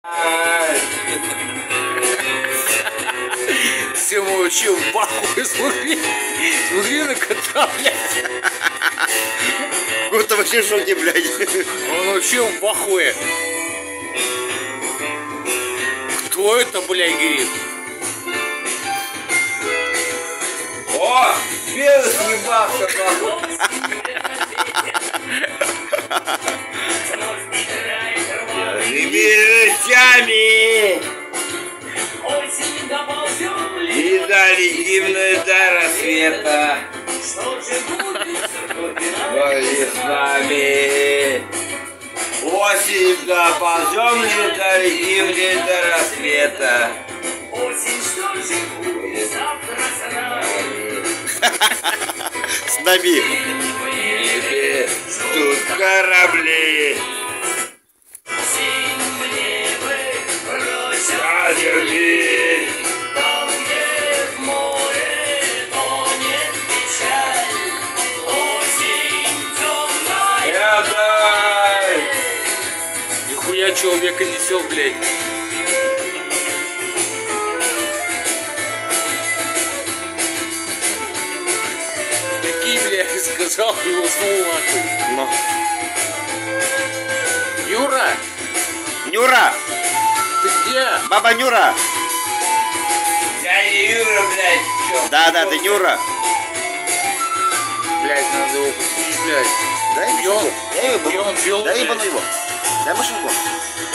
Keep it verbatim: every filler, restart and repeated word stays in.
Все молчим, пахуй, смотри. Смотри на кота, блядь. Вот вообще в шоке, блядь. Он вообще в пахуе. Кто это, блядь, говорит? О, белый съебался, нахуй. Рычами и дали гимны до рассвета. Были с нами. Осень доползем, не дали гимны до рассвета. С нами. Тут корабли. Любви. Там, где в море тонет печаль, осень темная. Дай. Нихуя человека несет, блядь. Такие, блядь, сказал и уснул нахуй. Ну. Юра, Нюра! ты где? Баба Нюра! Дядя Юра, блядь, чё? Да, да, ты Нюра. Блядь, надо его посмотреть, блядь. Дай Где он? машинку. Дай его, Где он жил, дай блядь? ебану его. Дай машинку.